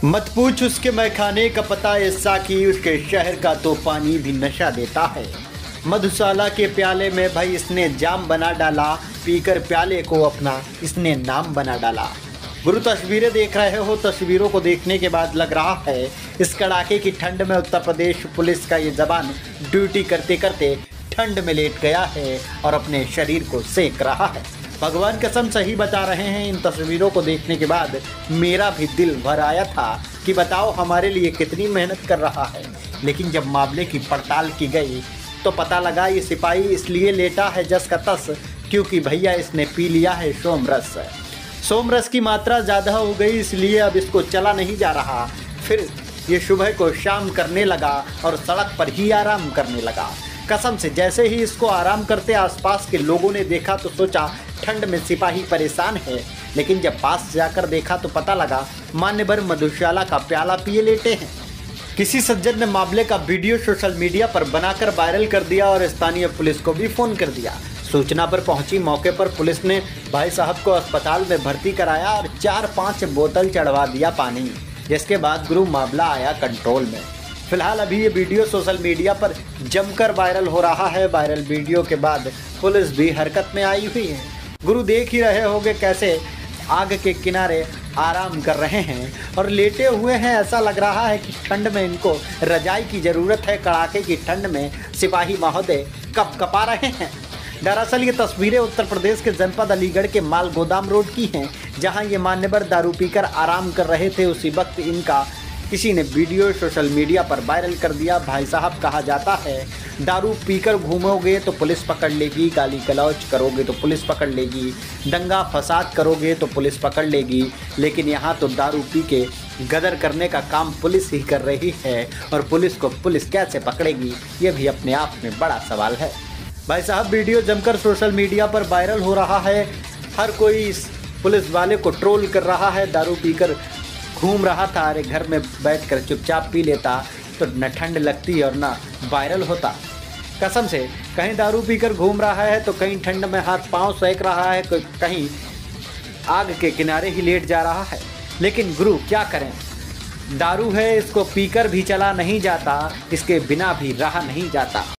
मत पूछ उसके मैखाने का पता, ऐसा कि उसके शहर का तो पानी भी नशा देता है। मधुशाला के प्याले में भाई इसने जाम बना डाला, पीकर प्याले को अपना इसने नाम बना डाला। गुरु तस्वीरें देख रहे हो, तस्वीरों को देखने के बाद लग रहा है इस कड़ाके की ठंड में उत्तर प्रदेश पुलिस का ये जवान ड्यूटी करते करते ठंड में लेट गया है और अपने शरीर को सेक रहा है। भगवान कसम सही बता रहे हैं, इन तस्वीरों को देखने के बाद मेरा भी दिल भर आया था कि बताओ हमारे लिए कितनी मेहनत कर रहा है। लेकिन जब मामले की पड़ताल की गई तो पता लगा ये सिपाही इसलिए लेटा है जस का तस क्योंकि भैया इसने पी लिया है सोमरस। सोमरस की मात्रा ज़्यादा हो गई, इसलिए अब इसको चला नहीं जा रहा। फिर ये सुबह को शाम करने लगा और सड़क पर ही आराम करने लगा। कसम से जैसे ही इसको आराम करते आसपास के लोगों ने देखा तो सोचा ठंड में सिपाही परेशान है, लेकिन जब पास जाकर देखा तो पता लगा मान्यवर मधुशाला का प्याला पिए लेटे हैं। किसी सज्जन ने मामले का वीडियो सोशल मीडिया पर बनाकर वायरल कर दिया और स्थानीय पुलिस को भी फोन कर दिया। सूचना पर पहुंची मौके पर पुलिस ने भाई साहब को अस्पताल में भर्ती कराया और 4-5 बोतल चढ़वा दिया पानी, जिसके बाद गुरु मामला आया कंट्रोल में। फिलहाल अभी ये वीडियो सोशल मीडिया पर जमकर वायरल हो रहा है। वायरल वीडियो के बाद पुलिस भी हरकत में आई हुई है। गुरु देख ही रहे होंगे कैसे आग के किनारे आराम कर रहे हैं और लेटे हुए हैं। ऐसा लग रहा है कि ठंड में इनको रजाई की ज़रूरत है। कड़ाके की ठंड में सिपाही महोदय कपकपा रहे हैं। दरअसल ये तस्वीरें उत्तर प्रदेश के जनपद अलीगढ़ के माल गोदाम रोड की हैं, जहां ये मान्यवर दारू पीकर आराम कर रहे थे। उसी वक्त इनका किसी ने वीडियो सोशल मीडिया पर वायरल कर दिया। भाई साहब कहा जाता है दारू पीकर घूमोगे तो पुलिस पकड़ लेगी, गाली गलौज करोगे तो पुलिस पकड़ लेगी, दंगा फसाद करोगे तो पुलिस पकड़ लेगी। लेकिन यहाँ तो दारू पी के गदर करने का काम पुलिस ही कर रही है और पुलिस को पुलिस कैसे पकड़ेगी, ये भी अपने आप में बड़ा सवाल है। भाई साहब वीडियो जमकर सोशल मीडिया पर वायरल हो रहा है। हर कोई इस पुलिस वाले को ट्रोल कर रहा है। दारू पीकर घूम रहा था, अरे घर में बैठकर चुपचाप पी लेता तो न ठंड लगती और न वायरल होता। कसम से कहीं दारू पीकर घूम रहा है तो कहीं ठंड में हाथ पांव सेक रहा है, कहीं आग के किनारे ही लेट जा रहा है। लेकिन गुरु क्या करें, दारू है, इसको पीकर भी चला नहीं जाता, इसके बिना भी रहा नहीं जाता।